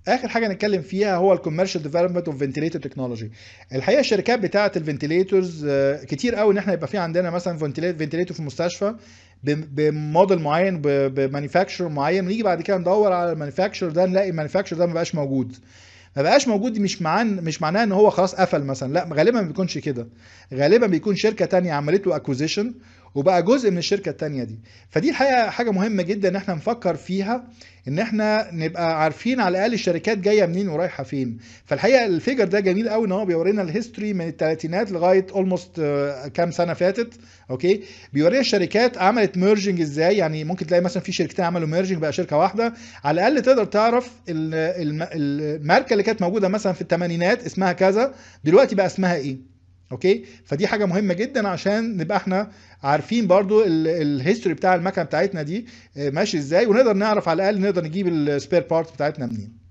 اخر حاجه نتكلم فيها هو الكوميرشال ديفلوبمنت اوف فنتيليتور تكنولوجي. الحقيقه الشركات بتاعه الفنتيليتورز كتير قوي ان احنا يبقى في عندنا مثلا فنتيليتور في المستشفى بموديل معين بمانيفاكتشر معين، ونيجي بعد كده ندور على المانيفاكتشر ده نلاقي المانيفاكتشر ده ما بقاش موجود. ما بقاش موجود دي مش معناه ان هو خلاص قفل مثلا، لا غالبا ما بيكونش كده. غالبا بيكون شركه تانية عملت له اكوزيشن وبقى جزء من الشركه التانية دي. فدي الحقيقه حاجه مهمه جدا ان احنا نفكر فيها، ان احنا نبقى عارفين على الاقل الشركات جايه منين ورايحه فين. فالحقيقه الفيجر ده جميل قوي ان هو بيورينا الهيستوري من الثلاثينات لغايه اولموست كام سنه فاتت. اوكي، بيورينا الشركات عملت ميرجنج ازاي. يعني ممكن تلاقي مثلا في شركتين عملوا ميرجنج بقى شركه واحده. على الاقل تقدر تعرف الماركه اللي كانت موجوده مثلا في الثمانينات اسمها كذا، دلوقتي بقى اسمها ايه. اوكي، فدي حاجه مهمه جدا عشان نبقى احنا عارفين برضو الهيستوري بتاع المكنه بتاعتنا دي ماشي ازاي، ونقدر نعرف على الاقل نقدر نجيب السبير بارت بتاعتنا منين.